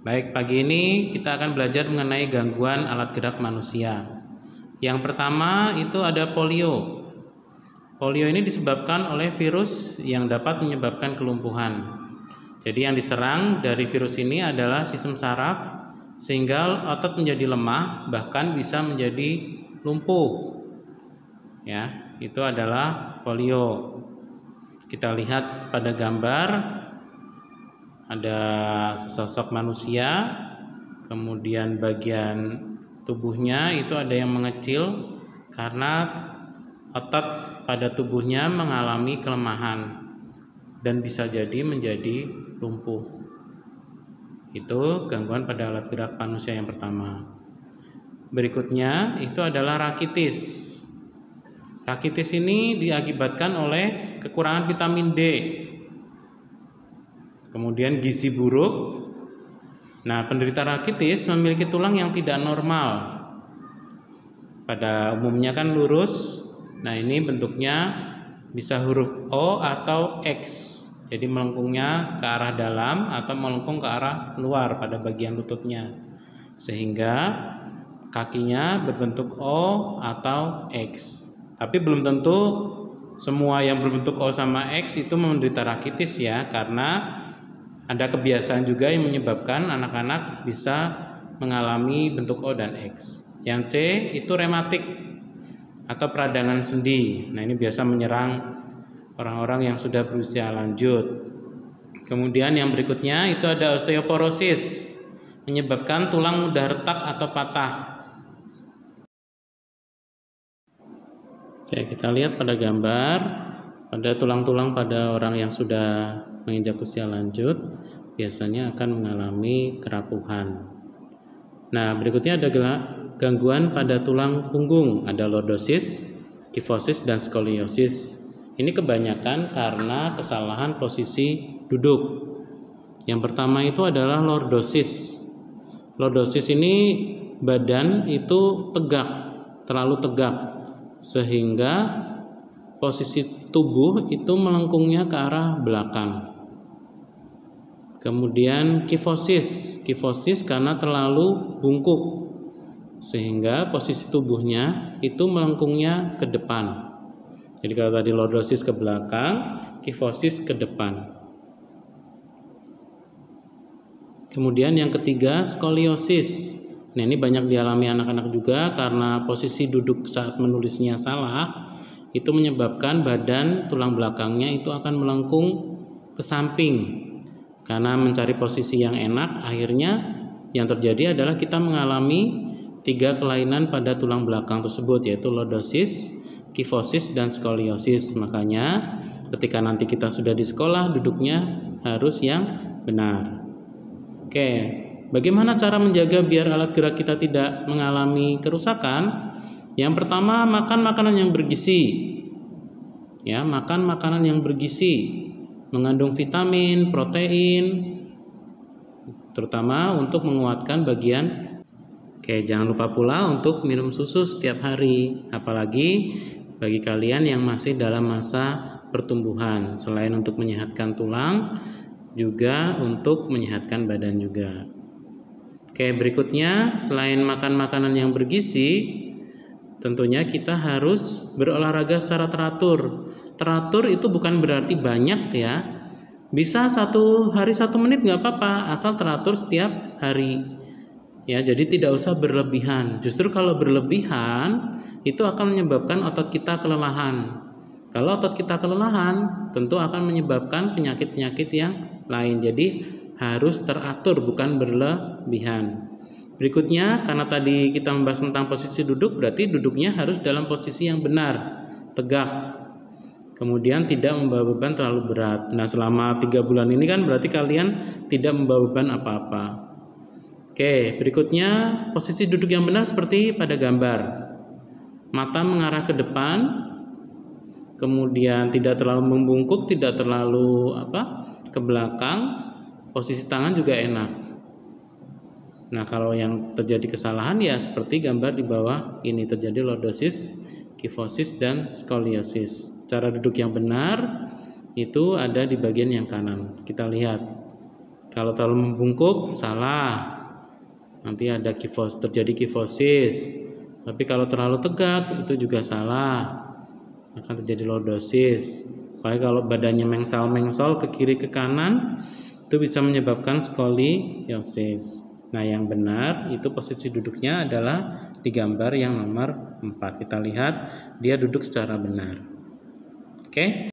Baik, pagi ini kita akan belajar mengenai gangguan alat gerak manusia. Yang pertama itu ada polio. Polio ini disebabkan oleh virus yang dapat menyebabkan kelumpuhan. Jadi yang diserang dari virus ini adalah sistem saraf, sehingga otot menjadi lemah, bahkan bisa menjadi lumpuh. Ya, itu adalah polio. Kita lihat pada gambar, ada sesosok manusia, kemudian bagian tubuhnya itu ada yang mengecil karena otot pada tubuhnya mengalami kelemahan dan bisa jadi menjadi lumpuh. Itu gangguan pada alat gerak manusia yang pertama. Berikutnya itu adalah rakitis. Rakitis ini diakibatkan oleh kekurangan vitamin D. Kemudian gizi buruk. Nah, penderita rakitis memiliki tulang yang tidak normal. Pada umumnya kan lurus. Nah, ini bentuknya bisa huruf O atau X. Jadi melengkungnya ke arah dalam atau melengkung ke arah luar pada bagian lututnya. Sehingga kakinya berbentuk O atau X. Tapi belum tentu semua yang berbentuk O sama X itu menderita rakitis ya, karena ada kebiasaan juga yang menyebabkan anak-anak bisa mengalami bentuk O dan X. Yang C itu rematik atau peradangan sendi. Nah, ini biasa menyerang orang-orang yang sudah berusia lanjut. Kemudian yang berikutnya itu ada osteoporosis, menyebabkan tulang mudah retak atau patah. Oke, kita lihat pada gambar, pada tulang-tulang pada orang yang sudah menginjak usia lanjut biasanya akan mengalami kerapuhan. Nah, berikutnya ada gangguan pada tulang punggung, ada lordosis, kifosis, dan skoliosis. Ini kebanyakan karena kesalahan posisi duduk. Yang pertama itu adalah lordosis. Lordosis ini badan itu tegak, terlalu tegak, sehingga posisi tubuh itu melengkungnya ke arah belakang. Kemudian kifosis karena terlalu bungkuk, sehingga posisi tubuhnya itu melengkungnya ke depan. Jadi kalau tadi lordosis ke belakang, kifosis ke depan. Kemudian yang ketiga skoliosis. Nah, ini banyak dialami anak-anak juga karena posisi duduk saat menulisnya salah, itu menyebabkan badan tulang belakangnya itu akan melengkung ke samping. Karena mencari posisi yang enak, akhirnya yang terjadi adalah kita mengalami 3 kelainan pada tulang belakang tersebut, yaitu lordosis, kifosis, dan skoliosis. Makanya ketika nanti kita sudah di sekolah, duduknya harus yang benar. Oke, bagaimana cara menjaga biar alat gerak kita tidak mengalami kerusakan? Yang pertama, makan makanan yang bergizi. Ya, makan makanan yang bergizi, mengandung vitamin, protein, terutama untuk menguatkan bagian. Oke, jangan lupa pula untuk minum susu setiap hari, apalagi bagi kalian yang masih dalam masa pertumbuhan. Selain untuk menyehatkan tulang, juga untuk menyehatkan badan juga. Oke, berikutnya selain makan makanan yang bergizi, tentunya kita harus berolahraga secara teratur. Teratur itu bukan berarti banyak ya. Bisa 1 hari 1 menit nggak apa-apa, asal teratur setiap hari. Ya, jadi tidak usah berlebihan. Justru kalau berlebihan itu akan menyebabkan otot kita kelelahan. Kalau otot kita kelelahan, tentu akan menyebabkan penyakit-penyakit yang lain. Jadi harus teratur, bukan berlebihan. Berikutnya, karena tadi kita membahas tentang posisi duduk, berarti duduknya harus dalam posisi yang benar, tegak. Kemudian tidak membawa beban terlalu berat. Nah, selama 3 bulan ini kan berarti kalian tidak membawa beban apa-apa. Oke, berikutnya posisi duduk yang benar seperti pada gambar. Mata mengarah ke depan, kemudian tidak terlalu membungkuk, tidak terlalu ke belakang. Posisi tangan juga enak. Nah, kalau yang terjadi kesalahan ya seperti gambar di bawah ini, terjadi lordosis, kifosis, dan skoliosis. Cara duduk yang benar itu ada di bagian yang kanan. Kita lihat Kalau terlalu membungkuk salah, nanti ada terjadi kifosis. Tapi kalau terlalu tegak itu juga salah, akan terjadi lordosis. Apalagi kalau badannya mengsal-mengsol ke kiri ke kanan, itu bisa menyebabkan skoliosis. Nah, yang benar itu posisi duduknya adalah di gambar yang nomor 4. Kita lihat dia duduk secara benar. Oke?